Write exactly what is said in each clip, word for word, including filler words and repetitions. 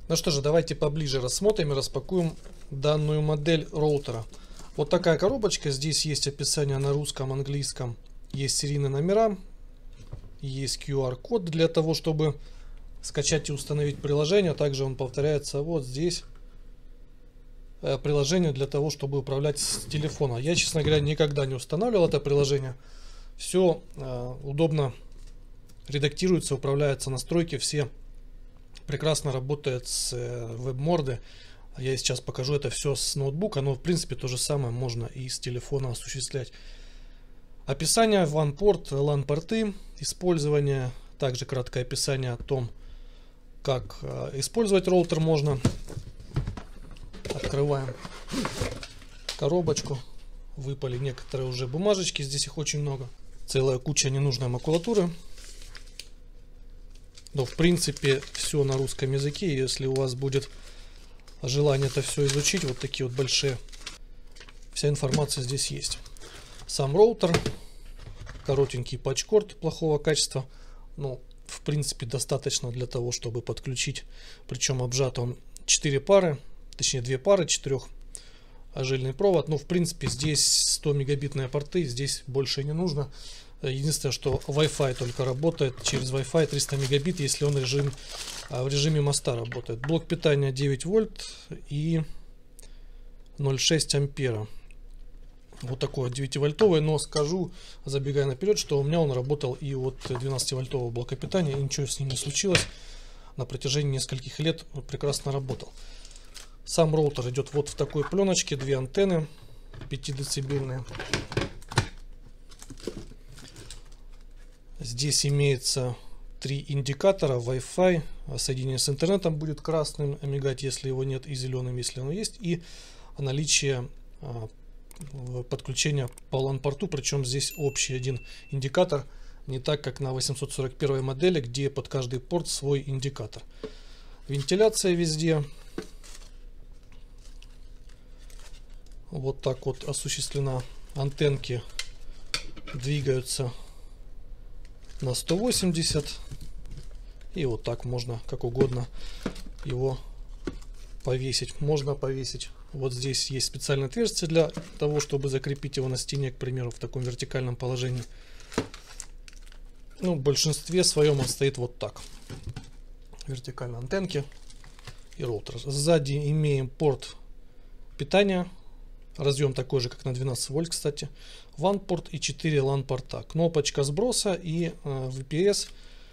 Ну что же, давайте поближе рассмотрим и распакуем данную модель роутера. Вот такая коробочка. Здесь есть описание на русском, английском. Есть серийные номера. Есть ку ар код для того, чтобы скачать и установить приложение. Также он повторяется вот здесь. Приложение для того, чтобы управлять с телефона. Я, честно говоря, никогда не устанавливал это приложение. Все э, удобно редактируется, управляются настройки. Все прекрасно работает с э, веб-морды. Я сейчас покажу это все с ноутбука, но в принципе то же самое можно и с телефона осуществлять. Описание, ван-порт, лан-порты, использование, также краткое описание о том, как э, использовать роутер можно. Открываем коробочку. Выпали некоторые уже бумажечки, здесь их очень много. Целая куча ненужной макулатуры. Но в принципе все на русском языке. Если у вас будет желание это все изучить, вот такие вот большие, вся информация здесь есть. Сам роутер, коротенький патчкорд плохого качества. Ну, в принципе, достаточно для того, чтобы подключить. Причем обжат он четыре пары. Точнее две пары, четырехжильный провод. Но в принципе здесь сто мегабитные порты, здесь больше не нужно. Единственное, что Wi-Fi только работает через Wi-Fi триста мегабит, если он режим, в режиме моста работает. Блок питания девять вольт и ноль целых шесть десятых ампера. Вот такой вот девятивольтовый, но скажу, забегая наперед, что у меня он работал и от двенадцативольтового блока питания, и ничего с ним не случилось. На протяжении нескольких лет он прекрасно работал. Сам роутер идет вот в такой пленочке, две антенны пятидецибельные. Здесь имеется три индикатора: Wi-Fi, соединение с интернетом будет красным мигать, если его нет, и зеленым, если оно есть, и наличие а, подключения по лан-порту, причем здесь общий один индикатор, не так как на восемьсот сорок первой модели, где под каждый порт свой индикатор. Вентиляция везде. Вот так вот осуществлена. Антенки двигаются на сто восемьдесят. И вот так можно как угодно его повесить. Можно повесить. Вот здесь есть специальное отверстие для того, чтобы закрепить его на стене, к примеру, в таком вертикальном положении. Ну, в большинстве своем он стоит вот так. Вертикальные антенки и роутер. Сзади имеем порт питания. Разъем такой же, как на двенадцать вольт, кстати. ван-порт и четыре лан-порта. Кнопочка сброса и э, ви пи эс.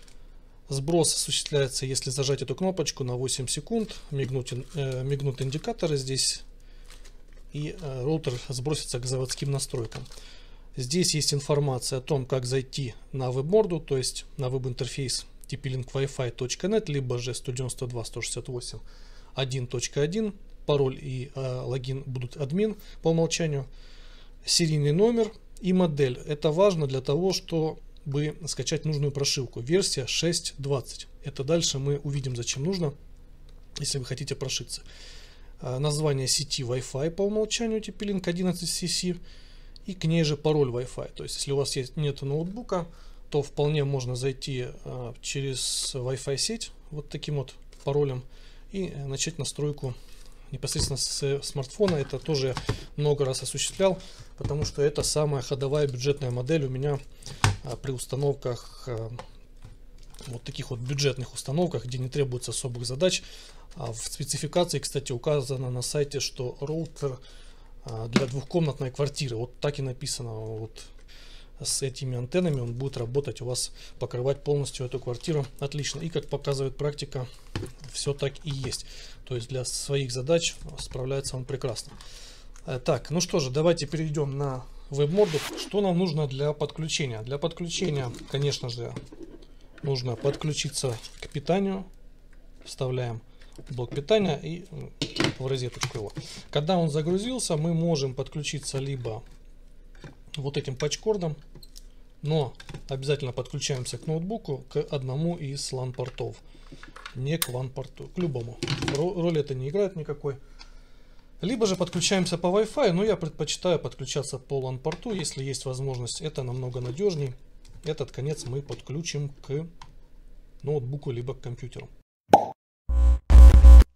Сброс осуществляется, если зажать эту кнопочку на восемь секунд. Мигнут, э, мигнут индикаторы здесь. И э, роутер сбросится к заводским настройкам. Здесь есть информация о том, как зайти на веб-морду, то есть на веб-интерфейс ти пи линк вай фай точка нет, либо же сто девяносто два точка сто шестьдесят восемь точка один точка один. Пароль и э, логин будут админ по умолчанию. Серийный номер и модель. Это важно для того, чтобы скачать нужную прошивку. Версия шесть точка двадцать. Это дальше мы увидим, зачем нужно, если вы хотите прошиться. Э, название сети Wi-Fi по умолчанию ти пи линк одиннадцать си си. И к ней же пароль Wi-Fi. То есть, если у вас есть, нет ноутбука, то вполне можно зайти э, через Wi-Fi сеть вот таким вот паролем и начать настройку непосредственно с смартфона. Это тоже много раз осуществлял, потому что это самая ходовая бюджетная модель у меня а, при установках, а, вот таких вот бюджетных установках, где не требуется особых задач. А в спецификации, кстати, указано на сайте, что роутер а, для двухкомнатной квартиры. Вот так и написано. Вот с этими антеннами он будет работать у вас, покрывать полностью эту квартиру отлично. И как показывает практика, все так и есть. То есть для своих задач справляется он прекрасно. Так, ну что же, давайте перейдем на веб-морду. Что нам нужно для подключения? Для подключения, конечно же, нужно подключиться к питанию. Вставляем блок питания и в розеточку его. Когда он загрузился, мы можем подключиться либо вот этим патчкордом, но обязательно подключаемся к ноутбуку, к одному из лан-портов, не к ван-порту, к любому. Роли это не играет никакой. Либо же подключаемся по Wi-Fi, но я предпочитаю подключаться по лан-порту, если есть возможность. Это намного надежней. Этот конец мы подключим к ноутбуку либо к компьютеру.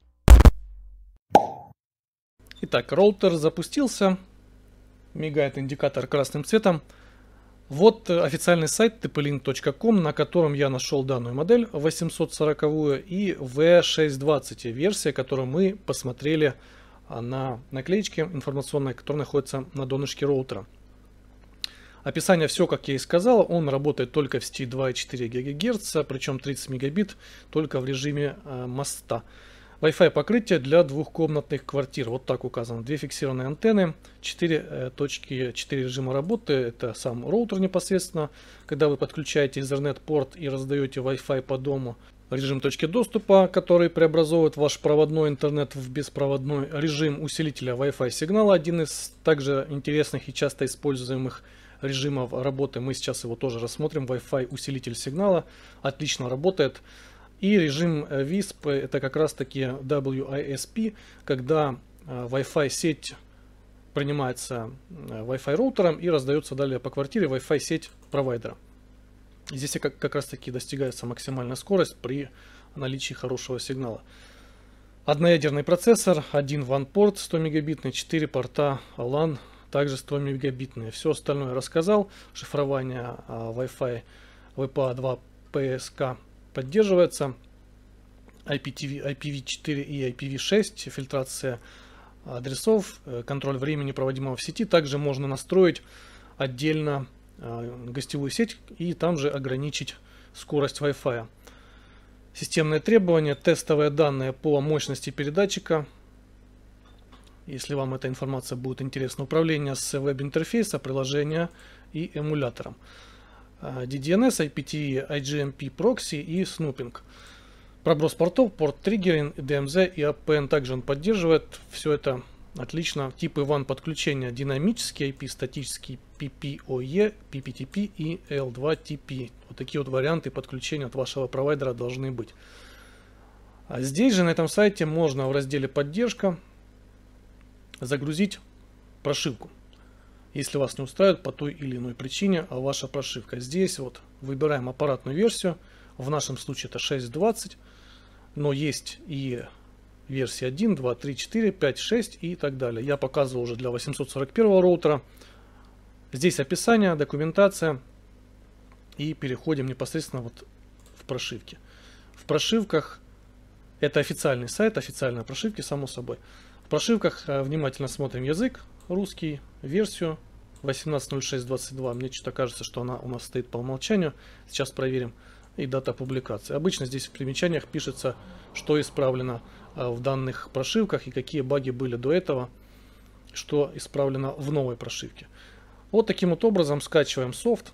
Итак, роутер запустился. Мигает индикатор красным цветом. Вот официальный сайт ти пи линк точка ком, на котором я нашел данную модель восемьсот сороковую и ви шестьсот двадцать версия, которую мы посмотрели на наклеечке информационной, которая находится на донышке роутера. Описание все, как я и сказал, он работает только в сети два и четыре гигагерца, причем тридцать мегабит только в режиме э, моста. Wi-Fi покрытие для двухкомнатных квартир. Вот так указано. Две фиксированные антенны, четыре э, точки, четыре режима работы. Это сам роутер непосредственно. Когда вы подключаете Ethernet-порт и раздаете Wi-Fi по дому. Режим точки доступа, который преобразовывает ваш проводной интернет в беспроводной режим усилителя Wi-Fi сигнала. Один из также интересных и часто используемых режимов работы. Мы сейчас его тоже рассмотрим. Wi-Fi усилитель сигнала. Отлично работает. И режим ви эс пи, это как раз таки дабл ю ай эс пи, когда Wi-Fi сеть принимается Wi-Fi роутером и раздается далее по квартире Wi-Fi сеть провайдера. Здесь как, как раз таки достигается максимальная скорость при наличии хорошего сигнала. Одноядерный процессор, один ван порт сто мегабитный, четыре порта лан также сто мегабитные. Все остальное рассказал. Шифрование Wi-Fi ви пи эй два пи эс кей поддерживается, ай пи ти ви, ай пи ви четыре и ай пи ви шесть, фильтрация адресов, контроль времени, проводимого в сети. Также можно настроить отдельно гостевую сеть и там же ограничить скорость Wi-Fi. Системные требования, тестовые данные по мощности передатчика. Если вам эта информация будет интересна, управление с веб-интерфейса, приложения и эмулятором. ди ди эн эс, ай пи ти ви, ай джи эм пи прокси и снупинг. Проброс портов, порт триггеринг, ди эм зет и эй пи эн также он поддерживает. Все это отлично. Типы ван подключения: динамический ай пи, статический пи пи о и, пи пи ти пи и эл два ти пи. Вот такие вот варианты подключения от вашего провайдера должны быть. А здесь же на этом сайте можно в разделе «Поддержка» загрузить прошивку. Если вас не устраивает по той или иной причине, а ваша прошивка. Здесь вот выбираем аппаратную версию. В нашем случае это шесть двадцать. Но есть и версии один, два, три, четыре, пять, шесть и так далее. Я показывал уже для восемьсот сорок первого роутера. Здесь описание, документация. И переходим непосредственно вот в прошивки. В прошивках, это официальный сайт, официальные прошивки, само собой. В прошивках внимательно смотрим язык. Русский, версию восемнадцать ноль шесть двадцать два. Мне что-то кажется, что она у нас стоит по умолчанию. Сейчас проверим. И дата публикации. Обычно здесь в примечаниях пишется, что исправлено в данных прошивках и какие баги были до этого, что исправлено в новой прошивке. Вот таким вот образом скачиваем софт.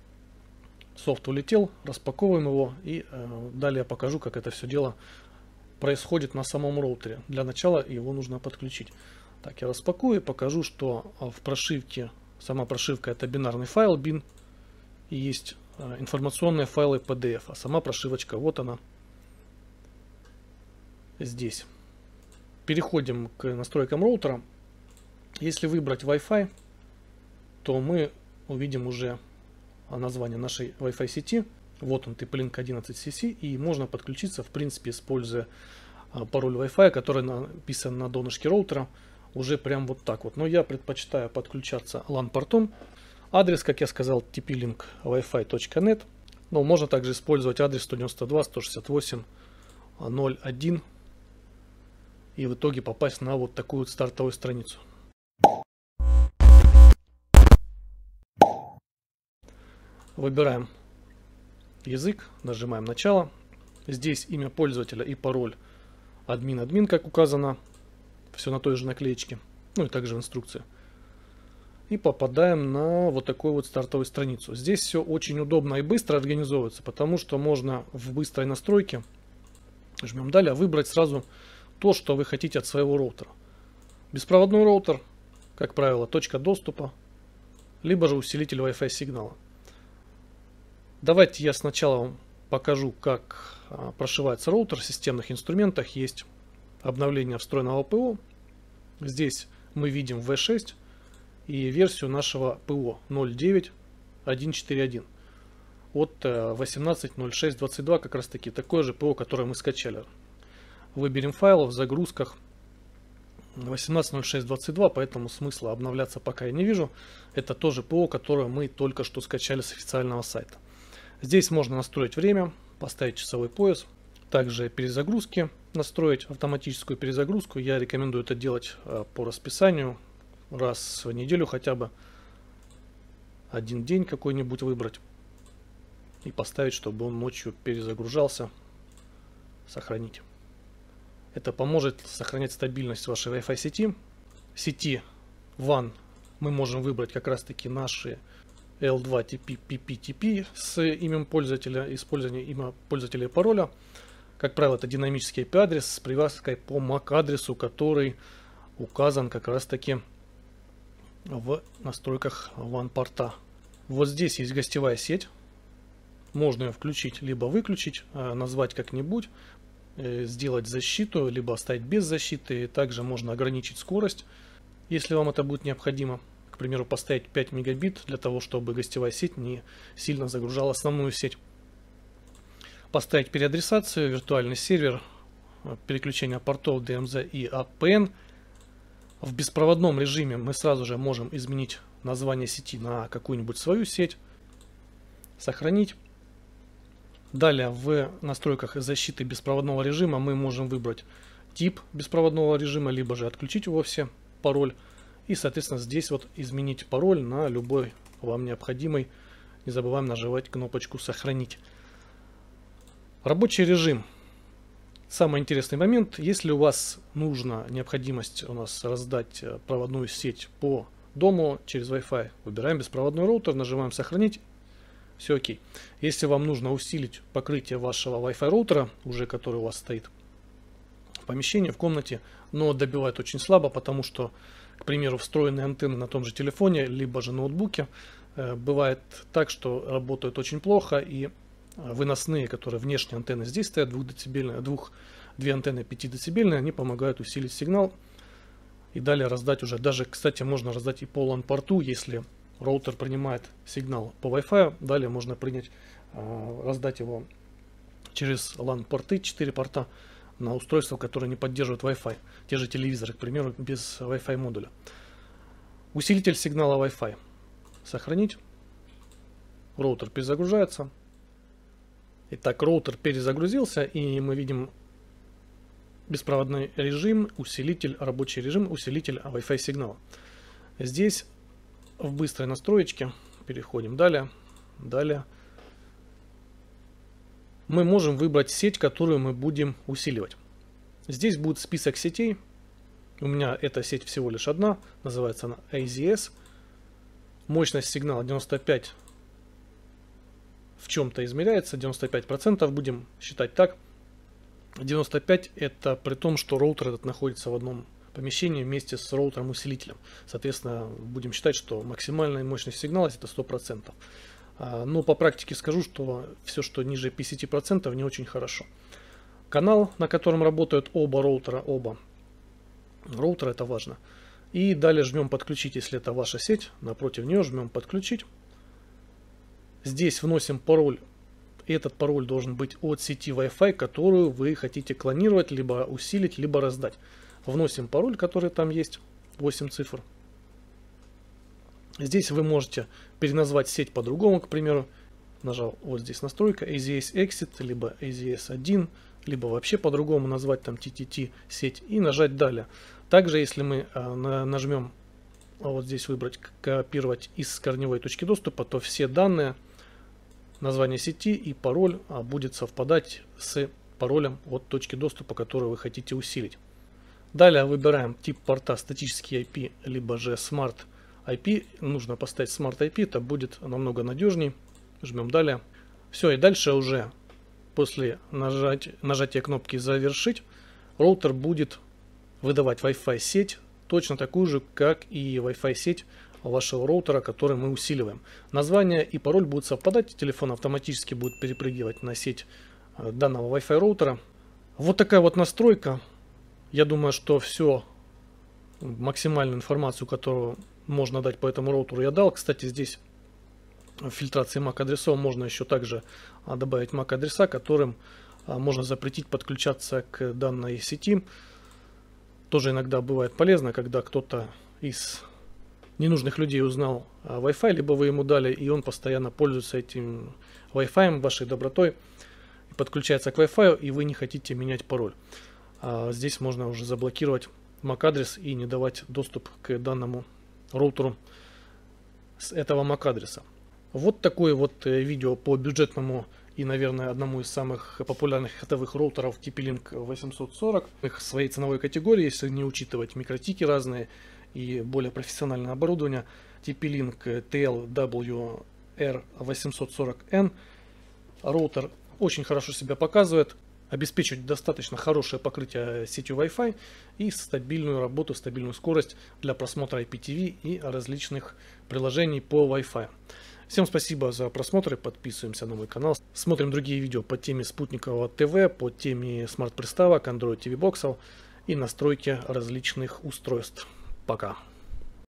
Софт улетел, распаковываем его и э, далее я покажу, как это все дело происходит на самом роутере. Для начала его нужно подключить. Так, я распакую и покажу, что в прошивке, сама прошивка это бинарный файл bin и есть э, информационные файлы пи ди эф, а сама прошивочка вот она здесь. Переходим к настройкам роутера. Если выбрать Wi-Fi, то мы увидим уже название нашей Wi-Fi сети. Вот он, ти пи линк одиннадцать си си, и можно подключиться, в принципе, используя э, пароль Wi-Fi, который написан на донышке роутера. Уже прям вот так вот. Но я предпочитаю подключаться лан-портом. Адрес, как я сказал, ти пи линк wi fi точка нет. Но можно также использовать адрес сто девяносто два сто шестьдесят восемь ноль один. И в итоге попасть на вот такую вот стартовую страницу. Выбираем язык, нажимаем начало. Здесь имя пользователя и пароль админ-админ, как указано. Все на той же наклеечке, ну и также в инструкции. И попадаем на вот такую вот стартовую страницу. Здесь все очень удобно и быстро организовывается, потому что можно в быстрой настройке, жмем далее, выбрать сразу то, что вы хотите от своего роутера. Беспроводной роутер, как правило, точка доступа, либо же усилитель Wi-Fi сигнала. Давайте я сначала вам покажу, как прошивается роутер. В системных инструментах есть обновление встроенного ПО. Здесь мы видим ви шесть и версию нашего ПО ноль девять точка один четыре один. От восемнадцать ноль шесть двадцать два как раз таки такое же ПО, которое мы скачали. Выберем файл в загрузках. восемнадцать ноль шесть двадцать два, поэтому смысла обновляться пока я не вижу. Это тоже ПО, которое мы только что скачали с официального сайта. Здесь можно настроить время, поставить часовой пояс, также перезагрузки настроить, автоматическую перезагрузку. Я рекомендую это делать по расписанию, раз в неделю хотя бы, один день какой-нибудь выбрать и поставить, чтобы он ночью перезагружался, сохранить. Это поможет сохранять стабильность вашей Wi-Fi сети. Сети ван мы можем выбрать как раз таки наши эл два ти пи пи пи ти пи с именем пользователя, использование имя пользователя и пароля. Как правило, это динамический ай пи адрес с привязкой по мак адресу, который указан как раз таки в настройках ван порта. Вот здесь есть гостевая сеть. Можно ее включить либо выключить, назвать как-нибудь, сделать защиту, либо оставить без защиты. Также можно ограничить скорость, если вам это будет необходимо. К примеру, поставить пять мегабит для того, чтобы гостевая сеть не сильно загружала основную сеть. Поставить переадресацию, виртуальный сервер, переключение портов ди эм зет и эй пи эн. В беспроводном режиме мы сразу же можем изменить название сети на какую-нибудь свою сеть, сохранить. Далее в настройках защиты беспроводного режима мы можем выбрать тип беспроводного режима, либо же отключить вовсе пароль. И, соответственно, здесь вот изменить пароль на любой вам необходимый. Не забываем нажимать кнопочку «Сохранить». Рабочий режим. Самый интересный момент. Если у вас нужна необходимость у нас раздать проводную сеть по дому через Wi-Fi, выбираем беспроводной роутер, нажимаем «Сохранить». Все окей. Если вам нужно усилить покрытие вашего Wi-Fi роутера, уже который у вас стоит в помещении, в комнате, но добивает очень слабо, потому что, к примеру, встроенные антенны на том же телефоне, либо же ноутбуке, э, бывает так, что работают очень плохо, и выносные, которые внешние антенны здесь стоят, двухдецибельные, двух, две антенны пятидецибельные, они помогают усилить сигнал и далее раздать уже. Даже, кстати, можно раздать и по лан-порту, если роутер принимает сигнал по Wi-Fi, далее можно принять, э, раздать его через лан-порты, четыре порта, на устройства, которые не поддерживают Wi-Fi. Те же телевизоры, к примеру, без Wi-Fi модуля. Усилитель сигнала Wi-Fi. Сохранить. Роутер перезагружается. Итак, роутер перезагрузился, и мы видим беспроводной режим, усилитель, рабочий режим, усилитель Wi-Fi сигнала. Здесь в быстрой настроечке переходим далее. Далее. Мы можем выбрать сеть, которую мы будем усиливать. Здесь будет список сетей. У меня эта сеть всего лишь одна. Называется она эй зет эс. Мощность сигнала девяносто пять в чем-то измеряется. девяносто пять процентов будем считать так. девяносто пять это при том, что роутер этот находится в одном помещении вместе с роутером-усилителем. Соответственно, будем считать, что максимальная мощность сигнала это сто процентов. Но по практике скажу, что все, что ниже пятьдесят процентов, не очень хорошо. Канал, на котором работают оба роутера, оба роутера, это важно. И далее жмем подключить, если это ваша сеть. Напротив нее жмем подключить. Здесь вносим пароль. Этот пароль должен быть от сети Wi-Fi, которую вы хотите клонировать, либо усилить, либо раздать. Вносим пароль, который там есть, восемь цифр. Здесь вы можете переназвать сеть по-другому, к примеру, нажал вот здесь настройка, эй зет эс Exit, либо эй зет эс один, либо вообще по-другому назвать там ти ти ти сеть и нажать далее. Также, если мы э, нажмем вот здесь выбрать копировать из корневой точки доступа, то все данные, название сети и пароль а, будет совпадать с паролем от точки доступа, которую вы хотите усилить. Далее выбираем тип порта статический ай пи, либо же Smart ай пи. Нужно поставить Smart ай пи, это будет намного надежней. Жмем далее. Все, и дальше уже после нажать, нажатия кнопки «Завершить» роутер будет выдавать Wi-Fi сеть, точно такую же, как и Wi-Fi сеть вашего роутера, который мы усиливаем. Название и пароль будут совпадать, телефон автоматически будет перепрыгивать на сеть данного Wi-Fi роутера. Вот такая вот настройка. Я думаю, что все, максимальную информацию, которую можно дать по этому роутеру, я дал. Кстати, здесь в фильтрации мак адресов можно еще также добавить мак адреса, которым можно запретить подключаться к данной сети. Тоже иногда бывает полезно, когда кто-то из ненужных людей узнал о Wi-Fi, либо вы ему дали, и он постоянно пользуется этим Wi-Fi, вашей добротой, подключается к Wi-Fi, и вы не хотите менять пароль. А здесь можно уже заблокировать эм эй си-адрес и не давать доступ к данному роутеру с этого эм эй си-адреса. Вот такое вот видео по бюджетному и, наверное, одному из самых популярных ходовых роутеров ти пи-Link восемьсот сорок. Их своей ценовой категории, если не учитывать микротики разные и более профессиональное оборудование, ти пи-Link ти эл дабл ю ар восемьсот сорок эн. Роутер очень хорошо себя показывает, обеспечивает достаточно хорошее покрытие сетью Wi-Fi и стабильную работу, стабильную скорость для просмотра ай пи ти ви и различных приложений по Wi-Fi. Всем спасибо за просмотр, подписываемся на мой канал, смотрим другие видео по теме спутникового ТВ, по теме смарт-приставок, Android ти ви боксов и настройки различных устройств. Пока.